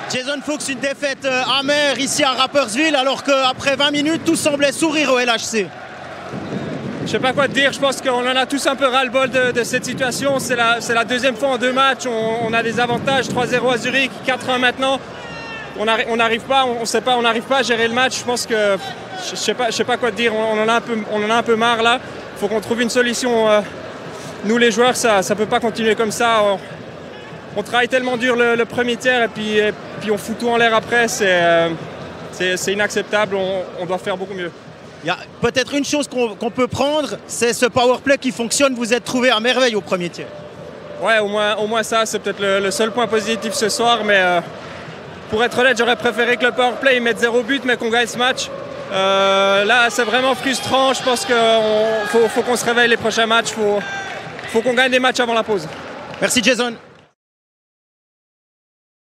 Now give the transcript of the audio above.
Jason Fuchs, une défaite amère ici à Rapperswil, alors qu'après 20 minutes, tout semblait sourire au LHC. Je sais pas quoi te dire, je pense qu'on en a tous un peu ras-le-bol de cette situation. C'est la deuxième fois en 2 matchs, on a des avantages, 3-0 à Zurich, 4-1 maintenant. On n'arrive pas, on n'arrive pas à gérer le match. Je pense que, je sais pas quoi te dire, on en a un peu marre là. Il faut qu'on trouve une solution. Nous les joueurs, ça peut pas continuer comme ça. On travaille tellement dur le premier tiers et puis on fout tout en l'air après. C'est inacceptable, on doit faire beaucoup mieux. Il y a peut-être une chose qu'on peut prendre, c'est ce powerplay qui fonctionne. Vous êtes trouvé à merveille au premier tiers. Ouais, au moins ça, c'est peut-être le seul point positif ce soir. Mais pour être honnête, j'aurais préféré que le powerplay mette 0 but, mais qu'on gagne ce match. Là, c'est vraiment frustrant. Je pense qu'il faut qu'on se réveille les prochains matchs. Faut qu'on gagne des matchs avant la pause. Merci Jason.